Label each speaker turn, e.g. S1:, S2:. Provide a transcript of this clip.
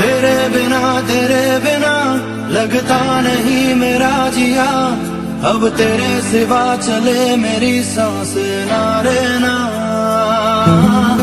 S1: तेरे बिना लगता नहीं मेरा जिया, अब तेरे सिवा चले मेरी सांस ना रे ना।